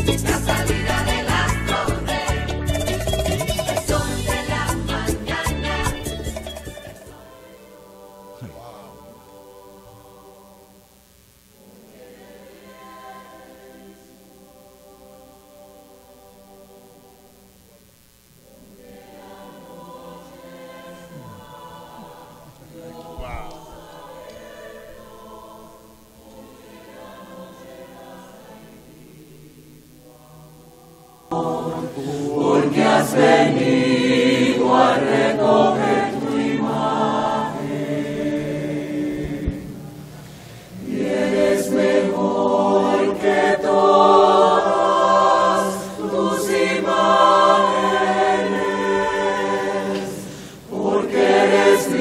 Porque has venido a recoger tu imagen y eres mejor que todas tus imágenes, porque eres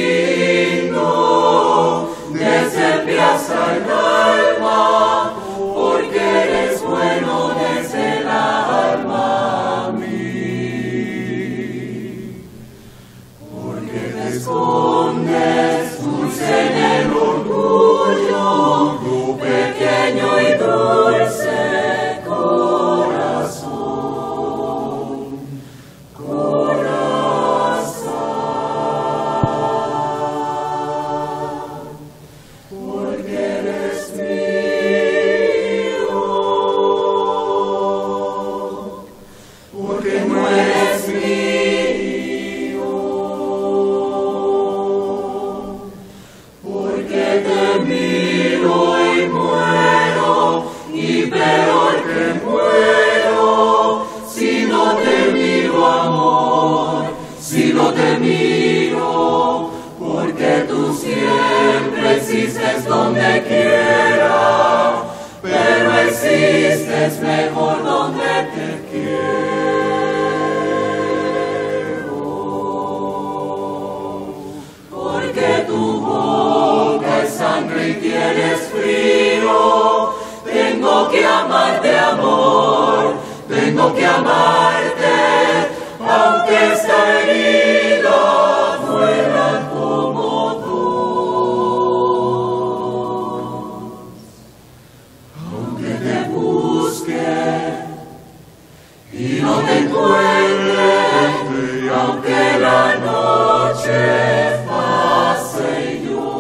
lindo desde el pie hasta el alma, porque eres bueno desde el alma a mí, porque te escondes dulce en el orgullo, tu pequeño y dulce corazón, porque eres mío, porque no eres mío, porque te miro y muero, y peor que muero, si no te miro, amor, si no te miro, porque tú siempre existes donde quiera, pero existes mejor donde te quiero, porque tu boca es sangre y tienes frío. Tengo que amarte, amor, tengo que amarte, aunque esta herida fuera como dos. Aunque te busque y no te encuentre, y aunque la noche pase y yo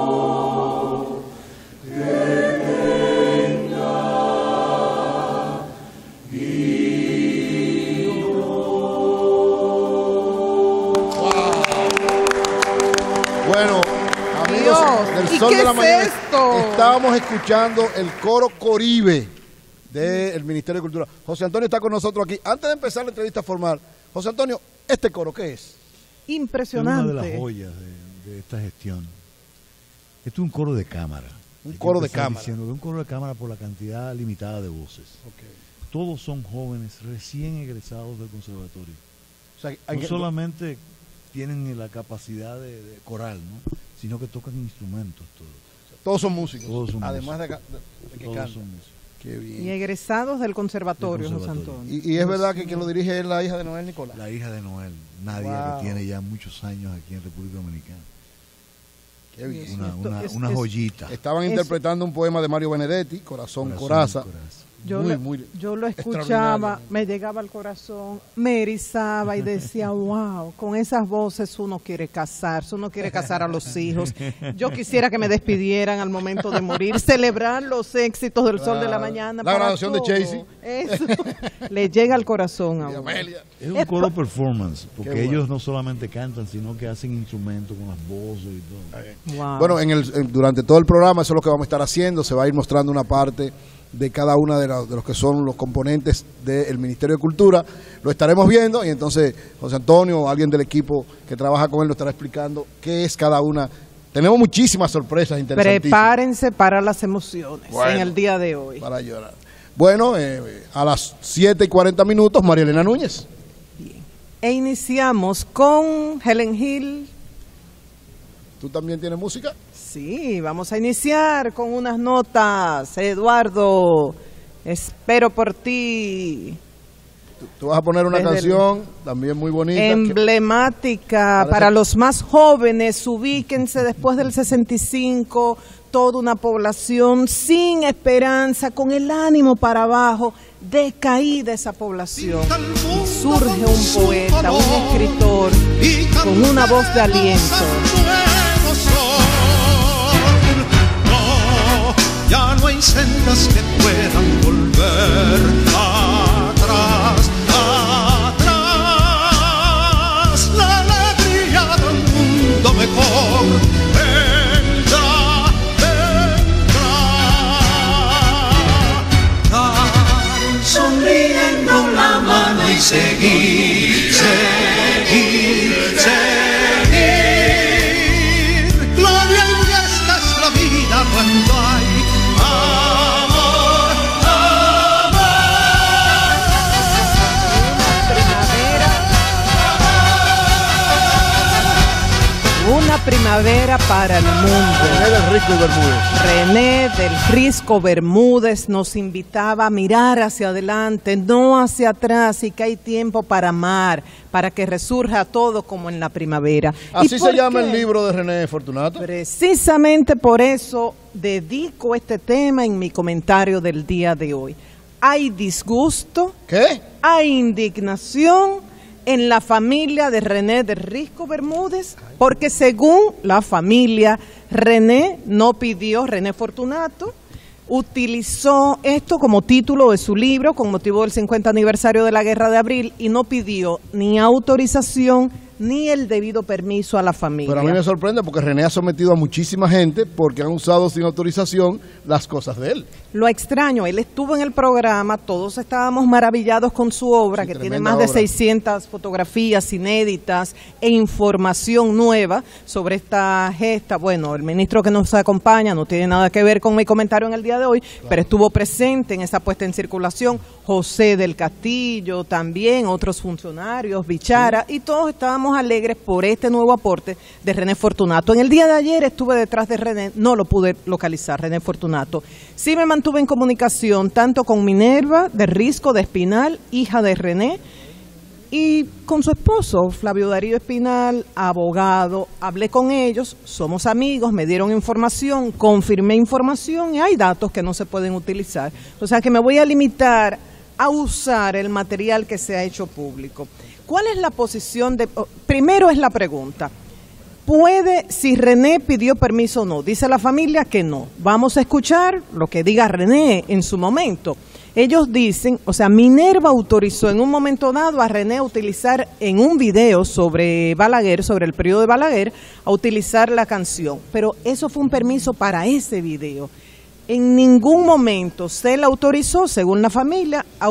Bueno, amigos del ¿y Sol qué de la es Mañana, esto? estábamos escuchando el coro Coribe del Ministerio de Cultura. José Antonio está con nosotros aquí. Antes de empezar la entrevista formal, José Antonio, ¿este coro qué es? Impresionante. Es una de las joyas de esta gestión. Esto es un coro de cámara. Un Hay que coro de empezar cámara. diciendo que es un coro de cámara por la cantidad limitada de voces. Todos son jóvenes recién egresados del conservatorio. O sea, hay No que- solamente tienen la capacidad de coral, ¿no? Sino que tocan instrumentos todos. todos son músicos, Todos son además músicos. de que Todos cantan. son músicos. Qué bien. Y egresados del conservatorio, Del José conservatorio. Antonio. Y es verdad que quien lo dirige es la hija de Noel Nicolás. La hija de Noel, Nadia, Wow. que tiene ya muchos años aquí en República Dominicana. Qué bien. Una joyita. Estaban Eso. interpretando un poema de Mario Benedetti, Corazón, Corazón, Coraza. coraza. Yo, Muy yo lo escuchaba, extraordinario. me llegaba al corazón, me erizaba y decía, wow, con esas voces uno quiere casarse, uno quiere casar a los hijos. Yo quisiera que me despidieran al momento de morir, celebrar los éxitos del Sol de la Mañana. La para graduación de todo. Chasey. Eso, le llega al corazón a Y uno. Amelia. Es un coro performance, porque Qué bueno. ellos no solamente cantan, sino que hacen instrumentos con las voces y todo. Wow. Bueno, durante todo el programa eso es lo que vamos a estar haciendo. Se va a ir mostrando una parte de cada una de los que son los componentes del Ministerio de Cultura. Lo estaremos viendo y entonces José Antonio o alguien del equipo que trabaja con él nos estará explicando qué es cada una. Tenemos muchísimas sorpresas interesantísimas Prepárense para las emociones Bueno. en el día de hoy. para llorar. Bueno, a las 7:40, María Elena Núñez. E iniciamos con Helen Hill. ¿Tú también tienes música? Sí, vamos a iniciar con unas notas. Eduardo, espero por ti. Tú vas a poner una Desde canción también muy bonita. Emblemática Parece- para los más jóvenes. Ubíquense después del 65, toda una población sin esperanza, con el ánimo para abajo, decaída esa población, y surge un poeta, un escritor con una voz de aliento. No, ya no hay sendas que puedan volver atrás, atrás. La alegría del mundo mejor vendrá, vendrá. Sonriendo la mano y seguir, seguir, seguir. Gloria y esta es la vida cuando hay amor, amor. Una primavera para el mundo. René del Risco Bermúdez. René del Risco Bermúdez nos invitaba a mirar hacia adelante, no hacia atrás, y que hay tiempo para amar, para que resurja todo como en la primavera. Así se llama qué? el libro de René Fortunato. Precisamente por eso dedico este tema en mi comentario del día de hoy. Hay disgusto, ¿Qué? hay indignación en la familia de René del Risco Bermúdez, porque según la familia, René Fortunato utilizó esto como título de su libro con motivo del 50 aniversario de la Guerra de Abril y no pidió ni autorización ni el debido permiso a la familia. Pero a mí me sorprende porque René ha sometido a muchísima gente porque han usado sin autorización las cosas de él. Lo extraño, él estuvo en el programa, todos estábamos maravillados con su obra, Sí, que tiene tremenda más de obra. 600 fotografías inéditas e información nueva sobre esta gesta. Bueno, el ministro que nos acompaña no tiene nada que ver con mi comentario en el día de hoy, pero estuvo presente en esa puesta en circulación, José del Castillo, también otros funcionarios, Bichara, y todos estábamos alegres por este nuevo aporte de René Fortunato. En el día de ayer estuve detrás de René, no lo pude localizar, René Fortunato. Sí me mantuve en comunicación tanto con Minerva de Risco de Espinal, hija de René, y con su esposo, Flavio Darío Espinal, abogado. Hablé con ellos, somos amigos, me dieron información, confirmé información y hay datos que no se pueden utilizar. O sea que me voy a limitar a usar el material que se ha hecho público. ¿Cuál es la posición de...? Primero es la pregunta. ¿Puede, si René pidió permiso o no? Dice la familia que no. Vamos a escuchar lo que diga René en su momento. Ellos dicen, o sea, Minerva autorizó en un momento dado a René a utilizar en un video sobre Balaguer, sobre el periodo de Balaguer, a utilizar la canción. Pero eso fue un permiso para ese video. En ningún momento se le autorizó, según la familia, a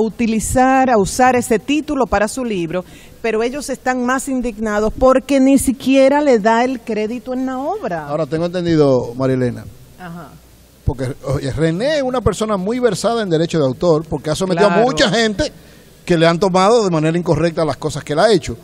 usar ese título para su libro, pero ellos están más indignados porque ni siquiera le da el crédito en la obra. Ahora tengo entendido, Marilena, Ajá. porque oye, René es una persona muy versada en derecho de autor, porque ha sometido Claro. a mucha gente que le han tomado de manera incorrecta las cosas que él ha hecho.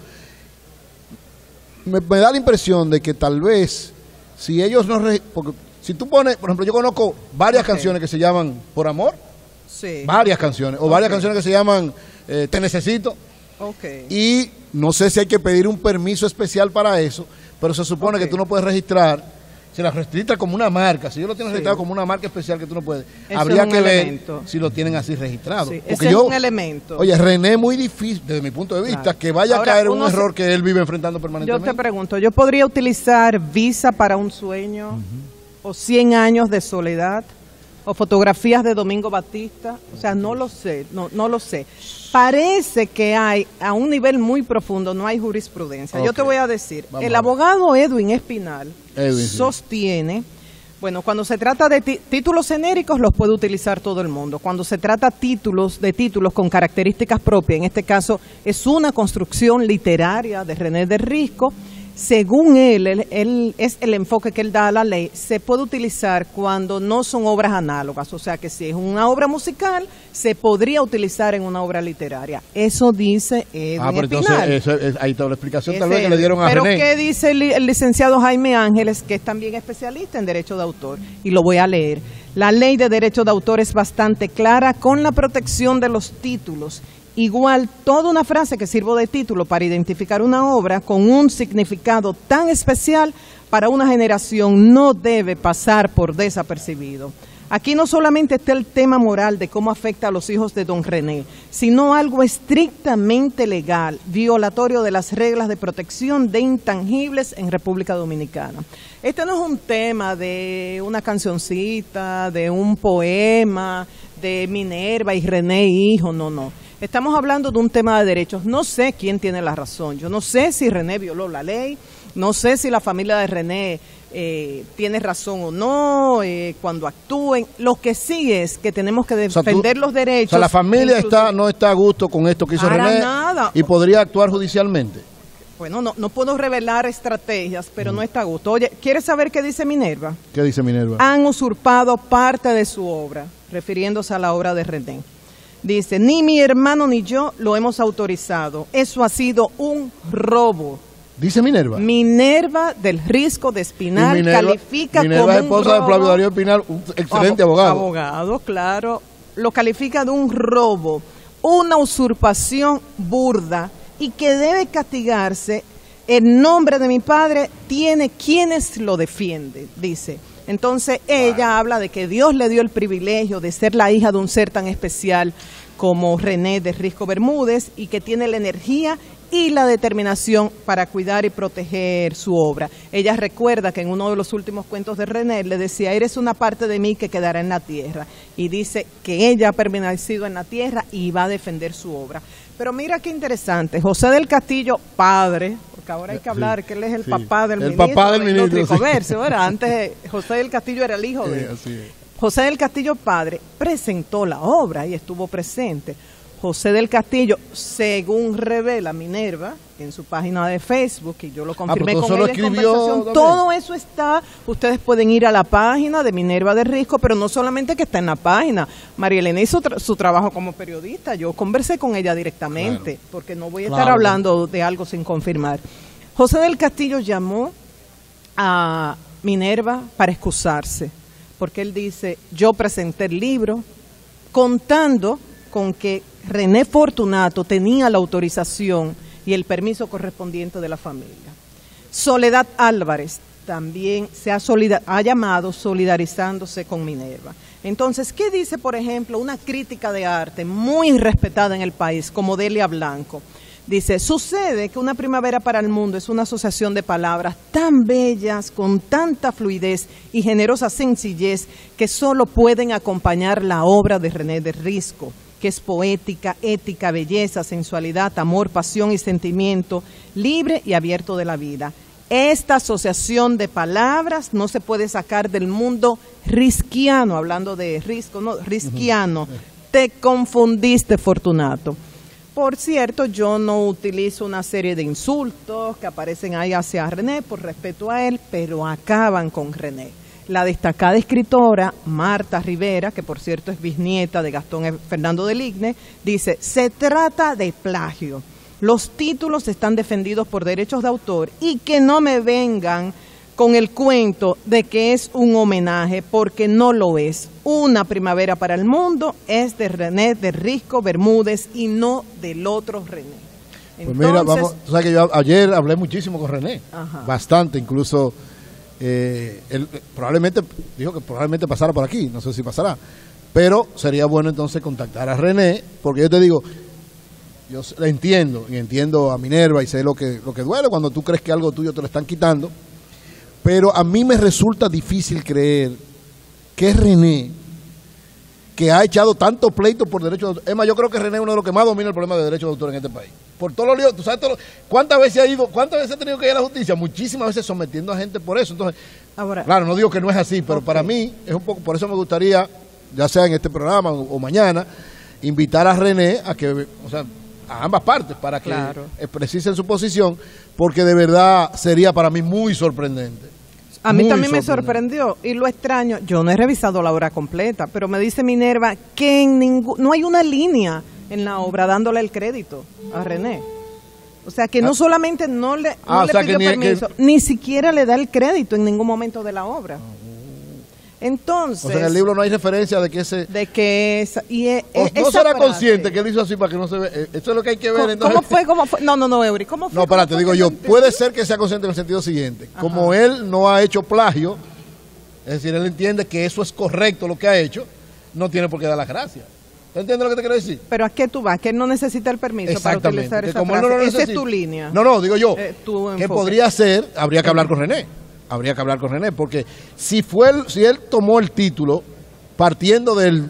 Me da la impresión de que tal vez, si ellos no... porque si tú pones, por ejemplo, yo conozco varias canciones que se llaman Por Amor, Sí. varias canciones, o varias canciones que se llaman Te Necesito, Ok. y no sé si hay que pedir un permiso especial para eso, pero se supone que tú no puedes registrar, se la registra como una marca, si yo lo tienes registrado como una marca especial que tú no puedes, Eso habría es un que ver elemento. si lo tienen así registrado. Sí, Porque ese es un elemento. Oye, René es muy difícil, desde mi punto de vista, Claro. que vaya Ahora, a caer un uno se- error que él vive enfrentando Yo permanentemente. te pregunto, ¿yo podría utilizar Visa para un sueño? ¿O 100 años de soledad? ¿O fotografías de Domingo Batista? O sea, no lo sé, no lo sé. Parece que hay, a un nivel muy profundo, no hay jurisprudencia. Yo Ok. te voy a decir, Vamos el a ver. abogado Edwin Espinal Edwin, sí. sostiene, bueno, cuando se trata de títulos genéricos los puede utilizar todo el mundo. Cuando se trata de títulos con características propias, en este caso es una construcción literaria de René del Risco, según él es el enfoque que él da a la ley, se puede utilizar cuando no son obras análogas, o sea que si es una obra musical, se podría utilizar en una obra literaria. Eso dice Edwin pero Espinal. entonces ahí está la explicación tal Ese vez que le dieron a Pero René. ¿qué dice el licenciado Jaime Ángeles, que es también especialista en derecho de autor? Y lo voy a leer. La ley de derecho de autor es bastante clara con la protección de los títulos. Igual, toda una frase que sirva de título para identificar una obra con un significado tan especial para una generación no debe pasar por desapercibido. Aquí no solamente está el tema moral de cómo afecta a los hijos de don René, sino algo estrictamente legal, violatorio de las reglas de protección de intangibles en República Dominicana. Este no es un tema de una cancioncita, de un poema, de Minerva y René hijo, no. Estamos hablando de un tema de derechos. No sé quién tiene la razón. Yo no sé si René violó la ley, no sé si la familia de René tiene razón o no cuando actúen. Lo que sí es que tenemos que defender los derechos. O sea, la familia no está a gusto con esto que hizo René nada. Y podría actuar judicialmente. Bueno, no puedo revelar estrategias, pero no está a gusto. Oye, ¿quieres saber qué dice Minerva? ¿Qué dice Minerva? Han usurpado parte de su obra, refiriéndose a la obra de René. Dice, ni mi hermano ni yo lo hemos autorizado. Eso ha sido un robo. Dice Minerva. Minerva del Risco de Espinal califica Minerva como es esposa de Flavio Darío Espinal, un excelente abogado. Abogado, claro. Lo califica de un robo, una usurpación burda y que debe castigarse. En nombre de mi padre tiene quienes lo defienden, dice. Entonces ella habla de que Dios le dio el privilegio de ser la hija de un ser tan especial como René de Risco Bermúdez y que tiene la energía y la determinación para cuidar y proteger su obra. Ella recuerda que en uno de los últimos cuentos de René le decía, eres una parte de mí que quedará en la tierra. Y dice que ella ha permanecido en la tierra y va a defender su obra. Pero mira qué interesante, José del Castillo, padre, porque ahora hay que hablar que él es el papá del ministro. El papá del ministro, de comercio, ¿verdad? Antes José del Castillo era el hijo de él. José del Castillo, padre, presentó la obra y estuvo presente. José del Castillo, según revela Minerva en su página de Facebook, y yo lo confirmé con ella en conversación, todo eso está, ustedes pueden ir a la página de Minerva de Risco, pero no solamente que está en la página, María Elena hizo su trabajo como periodista, yo conversé con ella directamente, porque no voy a estar hablando de algo sin confirmar. José del Castillo llamó a Minerva para excusarse, porque él dice, yo presenté el libro contando con que René Fortunato tenía la autorización y el permiso correspondiente de la familia. Soledad Álvarez también ha llamado solidarizándose con Minerva. Entonces, ¿qué dice, por ejemplo, una crítica de arte muy respetada en el país, como Delia Blanco? Dice, sucede que Una Primavera para el Mundo es una asociación de palabras tan bellas, con tanta fluidez y generosa sencillez, que solo pueden acompañar la obra de René de Risco, que es poética, ética, belleza, sensualidad, amor, pasión y sentimiento, libre y abierto de la vida. Esta asociación de palabras no se puede sacar del mundo risquiano, hablando de Risco, no, risquiano. Te confundiste, Fortunato. Por cierto, yo no utilizo una serie de insultos que aparecen ahí hacia René por respeto a él, pero acaban con René. La destacada escritora Marta Rivera, que por cierto es bisnieta de Gastón Fernando del Igne, dice, se trata de plagio. Los títulos están defendidos por derechos de autor y que no me vengan con el cuento de que es un homenaje, porque no lo es. Una Primavera para el Mundo es de René de Risco Bermúdez y no del otro René. Entonces, pues mira, vamos, tú sabes que yo ayer hablé muchísimo con René, bastante, incluso él probablemente dijo que probablemente pasara por aquí, no sé si pasará, pero sería bueno entonces contactar a René, porque yo te digo, yo la entiendo, y entiendo a Minerva y sé lo que duele cuando tú crees que algo tuyo te lo están quitando, pero a mí me resulta difícil creer que René, que ha echado tanto pleito por derechos de autor, es más, yo creo que René es uno de los que más domina el problema de derechos de autor en este país. Por todos los líos, tú sabes cuántas veces ha tenido que ir a la justicia, muchísimas veces sometiendo a gente por eso. Entonces, ahora, claro, no digo que no es así, pero para mí es un poco, por eso me gustaría, ya sea en este programa o mañana, invitar a René a que, o sea, a ambas partes, para que precisen su posición, porque de verdad sería para mí muy sorprendente. A mí también me sorprendió, y lo extraño, yo no he revisado la obra completa, pero me dice Minerva que no hay una línea en la obra dándole el crédito a René. O sea, que no solamente no le pidió permiso, ni siquiera le da el crédito en ningún momento de la obra. Entonces, o sea, en el libro no hay referencia de que ese... no será consciente que él hizo así para que no se vea. Eso es lo que hay que ver. ¿Cómo fue? No, Eury, ¿cómo fue? No, espérate, digo yo, puede ser que sea consciente en el sentido siguiente. Como él no ha hecho plagio, Es decir, él entiende que eso es correcto lo que ha hecho, no tiene por qué dar las gracias. ¿Tú entiendes lo que te quiero decir? Pero ¿a qué tú vas? Que él no necesita el permiso para utilizar esa como frase. él no lo Esa es necesita. tu línea. No, digo yo, tu que enfoque. podría ser, habría que hablar con René. Habría que hablar con René, porque si él tomó el título partiendo del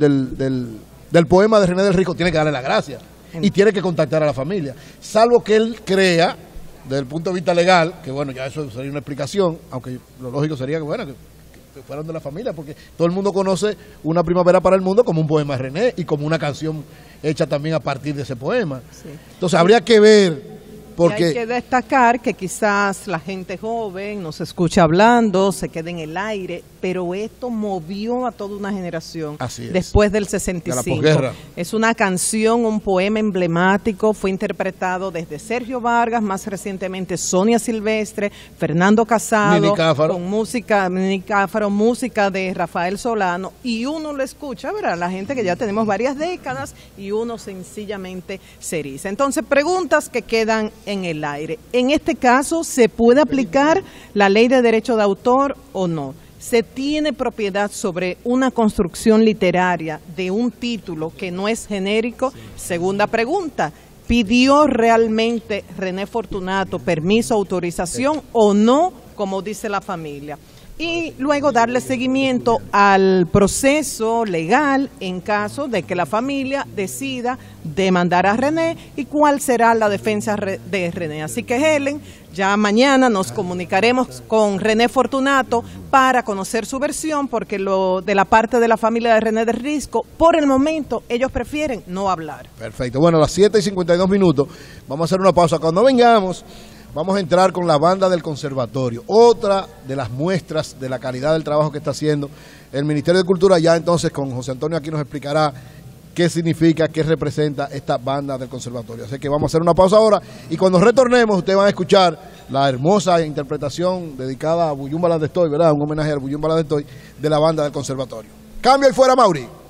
poema de René del Risco, tiene que darle la gracia y tiene que contactar a la familia. Salvo que él crea, desde el punto de vista legal, que bueno, ya eso sería una explicación, aunque lo lógico sería que bueno, que fueran de la familia, porque todo el mundo conoce Una primavera para el mundo como un poema de René y como una canción hecha también a partir de ese poema. Sí. Entonces habría que ver. Porque y hay que destacar que quizás la gente joven nos escucha hablando, se quede en el aire, pero esto movió a toda una generación. Así es. Después del 65. De la posguerra. Es una canción, un poema emblemático, fue interpretado desde Sergio Vargas, más recientemente Sonia Silvestre, Fernando Casado, Nini Cáfaro. con Nini Cáfaro, música de Rafael Solano, y uno lo escucha, ¿verdad? La gente que ya tenemos varias décadas y uno sencillamente se eriza. Entonces, preguntas que quedan en el aire. En este caso, ¿se puede aplicar la ley de derecho de autor o no? ¿Se tiene propiedad sobre una construcción literaria de un título que no es genérico? Sí. Segunda pregunta, ¿pidió realmente René Fortunato permiso, autorización o no, como dice la familia? Y luego darle seguimiento al proceso legal en caso de que la familia decida demandar a René y cuál será la defensa de René. Así que Helen, ya mañana nos comunicaremos con René Fortunato para conocer su versión, porque lo de la parte de la familia de René del Risco, por el momento ellos prefieren no hablar. Perfecto, bueno, a las 7:52 vamos a hacer una pausa. Cuando vengamos, vamos a entrar con la banda del conservatorio, otra de las muestras de la calidad del trabajo que está haciendo el Ministerio de Cultura. Ya entonces con José Antonio aquí nos explicará qué significa, qué representa esta banda del conservatorio. Así que vamos a hacer una pausa ahora y cuando retornemos ustedes van a escuchar la hermosa interpretación dedicada a Buyumba Landestoy, ¿verdad? Un homenaje al Buyumba Landestoy de la banda del conservatorio. Cambio y fuera, Mauri.